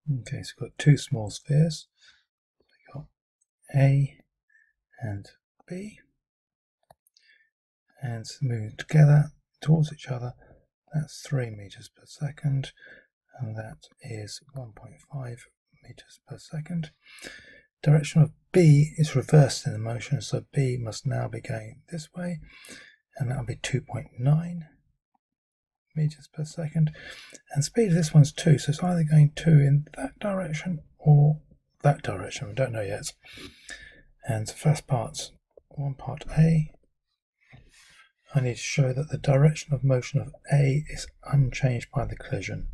Okay, so we've got two small spheres. We've got A and B, and moving together towards each other. That's 3 meters per second, and that is 1.5 meters per second. Direction of B is reversed in the motion, so B must now be going this way, and that'll be 2.9 meters per second. And speed of this one's 2, so it's either going 2 in that direction or that direction. We don't know yet. And the first part's one part A. I need to show that the direction of motion of A is unchanged by the collision.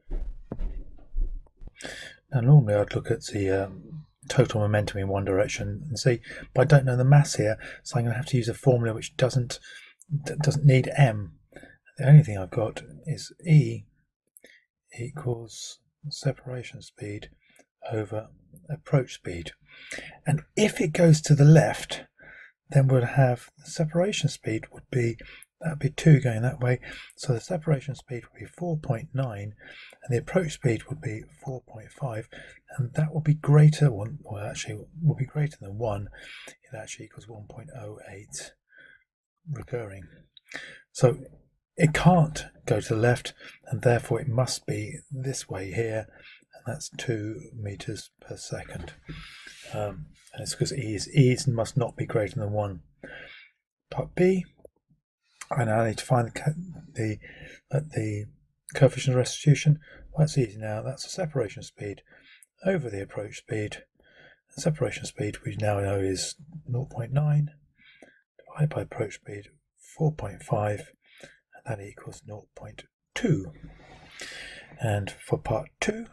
Now normally I'd look at the total momentum in one direction and see, but I don't know the mass here, so I'm going to have to use a formula which doesn't need m. The only thing I've got is E equals separation speed over approach speed. And if it goes to the left, then we'll have the separation speed would be 2 going that way, so the separation speed would be 4.9 and the approach speed would be 4.5, and that will be greater, well actually will be greater than 1. It actually equals 1.08 recurring. So it can't go to the left, and therefore it must be this way here, and that's 2 meters per second. And it's because E must not be greater than 1. Part B, I now need to find the coefficient of restitution. Well, that's easy now. That's the separation speed over the approach speed. The separation speed we now know is 0.9 divided by approach speed 4.5, and that equals 0.2. And for part 2,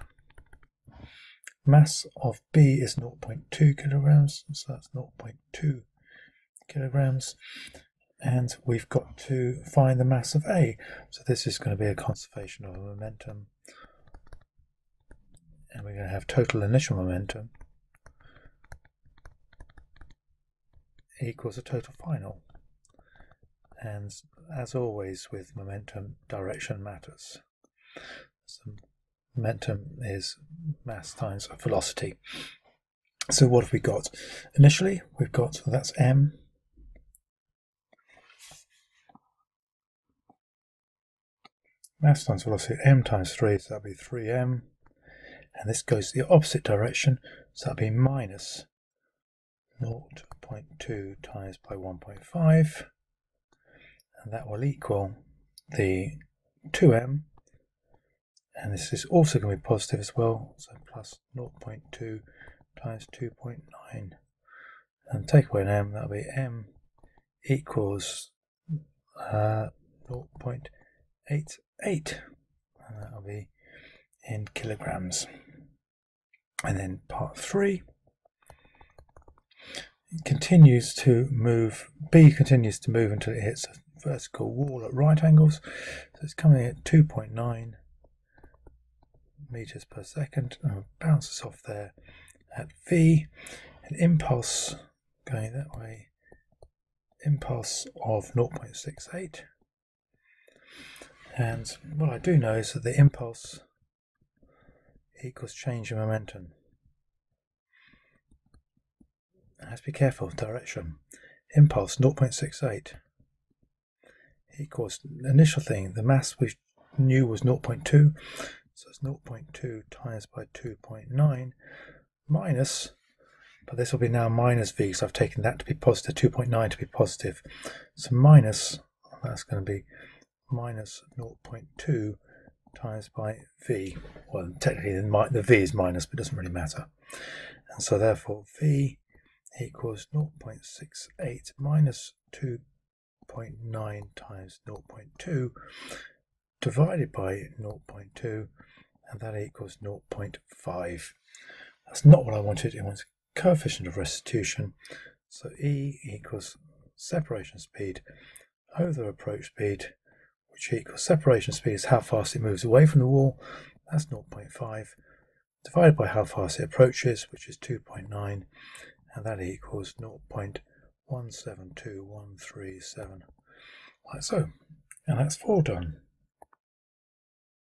mass of B is 0.2 kilograms, so that's 0.2 kilograms. And we've got to find the mass of A. So this is going to be a conservation of momentum. And we're going to have total initial momentum equals a total final. And as always with momentum, direction matters. So momentum is mass times velocity. So what have we got? Initially, we've got, so that's m. Mass times velocity, m times 3, so that'll be 3m. And this goes the opposite direction, so that'll be minus 0.2 times by 1.5. And that will equal the 2m. And this is also going to be positive as well, so plus 0.2 times 2.9. And take away an m, that'll be m equals 0.88. And that'll be in kilograms. And then part 3, it continues to move, B continues to move until it hits a vertical wall at right angles. So it's coming at 2.9 meters per second, and bounces off there at V. An impulse going that way, impulse of 0.68. And what I do know is that the impulse equals change in momentum. I have to be careful, direction. Impulse 0.68 equals the initial thing, the mass we knew was 0.2, so it's 0.2 times by 2.9 minus, but this will be now minus V, so I've taken that to be positive, 2.9 to be positive. So minus, that's going to be minus 0.2 times by V. Well, technically the V is minus, but it doesn't really matter. And so therefore V equals 0.68 minus 2.9 times 0.2 divided by 0.2, and that equals 0.5. That's not what I wanted. It wants coefficient of restitution. So E equals separation speed over approach speed, which equals separation speed is how fast it moves away from the wall. That's 0.5 divided by how fast it approaches, which is 2.9, and that equals 0.172137. Like so. And that's 4 done.